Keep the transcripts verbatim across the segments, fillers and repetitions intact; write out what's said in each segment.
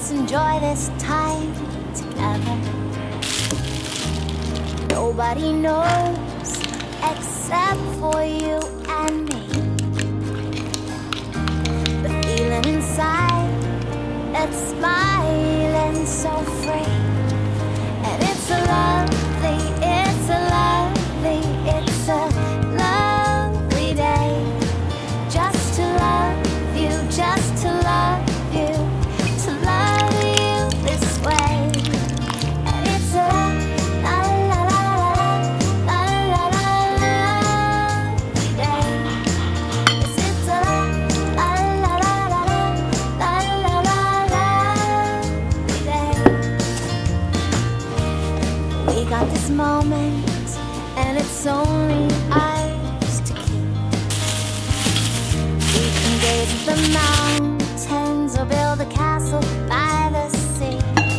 let's enjoy this time together. Nobody knows except for you and me. The feeling inside that's smiling so free. And it's a lovely, it's a lovely, it's a lovely day. Just to love you, just to love you, to love you this way. And it's a la la la la la la la lovely day. Yes, it's a la la la la la la la lovely day. We got this moment, and it's only ours to keep. We can gaze at the mountains or build a castle by the sea.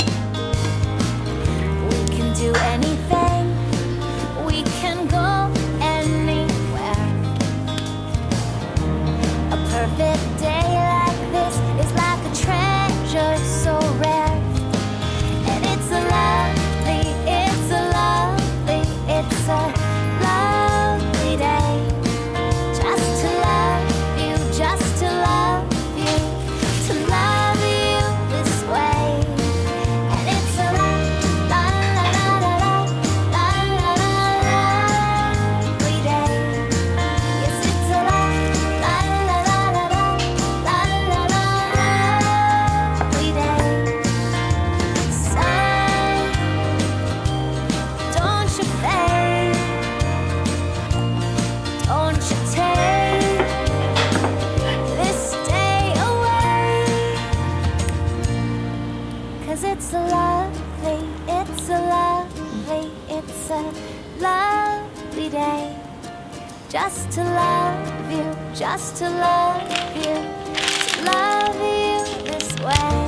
We can do anything, we can go anywhere. A perfect day like this is like a treasure so rare. And it's a lovely, it's a lovely, it's a lovely day. Just to love you, just to love you, to love you this way. And it's a la la la la la la la la lovely day. Yes, it's a la la la la la la la la lovely day. Sun, don't you fade, don't you take this day away. 'Cause it's a lovely, it's a lovely, it's a lovely day. Just to love you, just to love you, to love you this way.